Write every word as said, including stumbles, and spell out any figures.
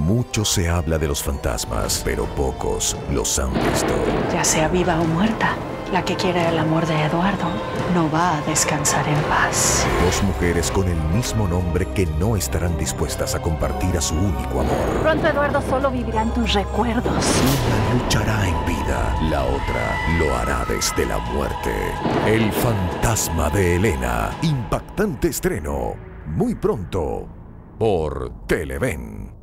Mucho se habla de los fantasmas, pero pocos los han visto. Ya sea viva o muerta, la que quiere el amor de Eduardo no va a descansar en paz. Dos mujeres con el mismo nombre que no estarán dispuestas a compartir a su único amor. Pronto Eduardo solo vivirá en tus recuerdos. Una luchará en vida, la otra lo hará desde la muerte. El fantasma de Elena. Impactante estreno. Muy pronto por Televen.